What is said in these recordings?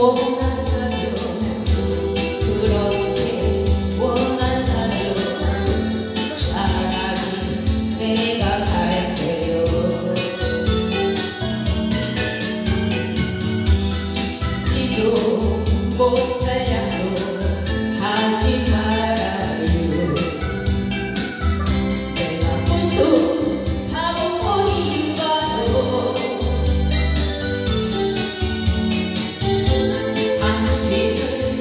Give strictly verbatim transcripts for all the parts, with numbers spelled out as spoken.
원한다면 그렇게 원한다면 차라리 내가 갈게요. 지도 못할 약속 하지 말아요. 내가 무슨 바보인가요. 당신을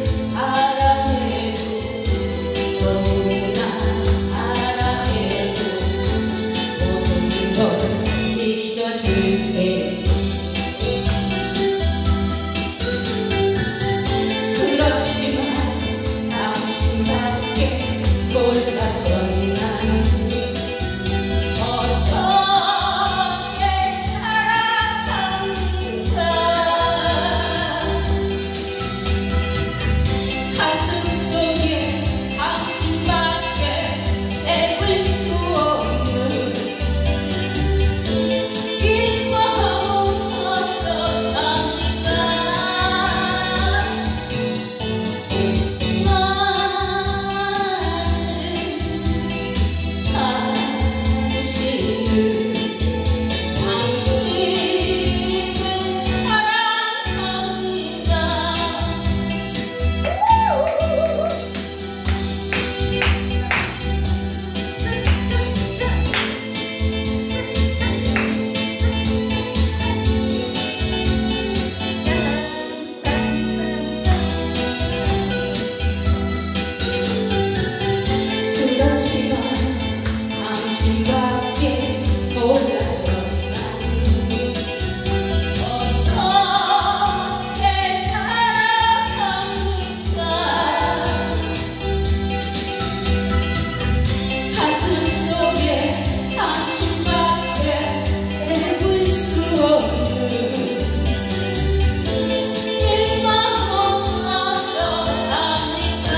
사랑해도 너무나 사랑해도 모든 걸 잊어줄게. 그렇지만 당신밖에 몰랐던 나는 어떻게 살아갑니까. 가슴 속에 당신밖에 채울 수 없는 이 마음은 어떡합니까. 그렇지만 당신밖에 몰랐던 나는 어떻게 살아갑니까. 가슴 속에 당신밖에 채울 수 없는 이 마음은 어떡합니까.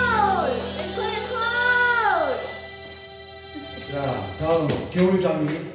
자, 다음 겨울잠이